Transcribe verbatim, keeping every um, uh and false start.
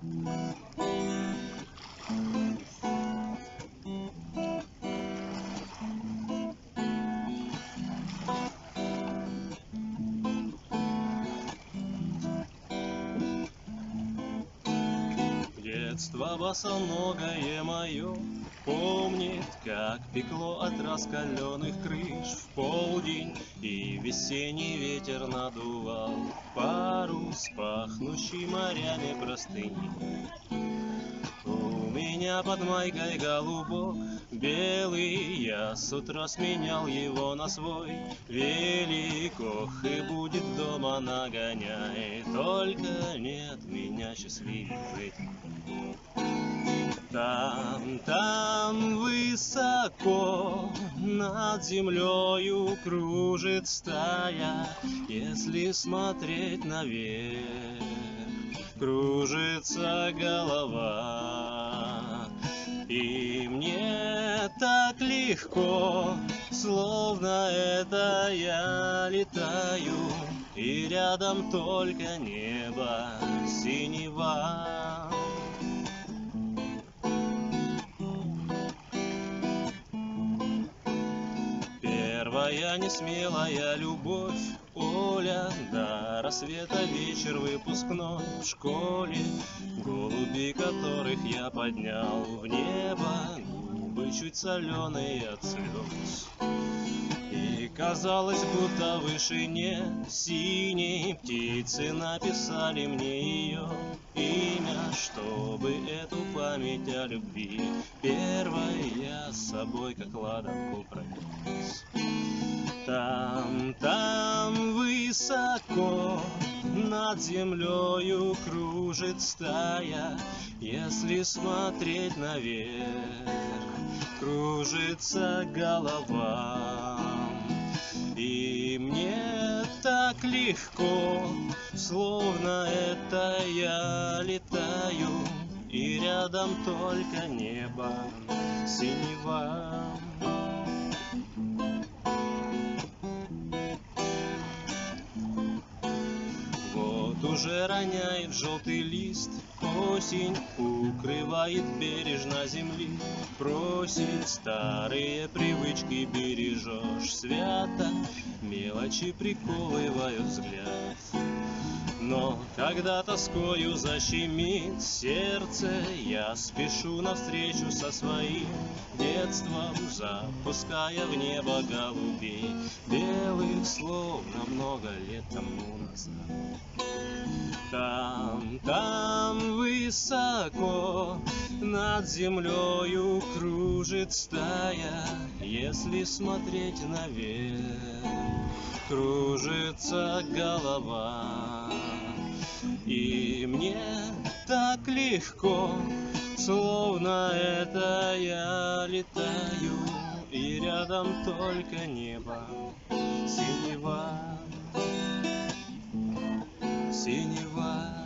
Детство босоногое мое помнит, как пекло от раскаленных крыш в полдень, и весенний ветер надувал парус, пахнущий морями простыни. У меня под майкой голубок белый, я с утра сменял его на свой велик. Ох, и будет дома нагоняй, только нет меня счастливее в этом. Там, там высоко над землею кружит стая, если смотреть наверх, кружится голова. И мне так легко, словно это я летаю, и рядом только небо синева. Первая несмелая любовь, Оля, до рассвета вечер выпускной в школе, голуби, которых я поднял в небо, губы чуть соленые от слез. И казалось, будто в вышине синей птицы написали мне ее имя, чтобы эту память о любви первой я с собой как ладанку пронес. Там, там высоко над землею кружит стая, если смотреть наверх, кружится голова. И мне так легко, словно это я летаю, и рядом только небо синева. Вот уже роняет желтый лист, осень укрывает бережно земли. Просить старые привычки бережешь свято, мелочи приковывают взгляд. Но когда тоскою защемит сердце, я спешу навстречу со своим детством, запуская в небо голубей белых, словно много лет тому назад. Там, там высоко над землею кружит стая, если смотреть наверх, кружится голова. И мне так легко, словно это я летаю, и рядом только небо синева, синева.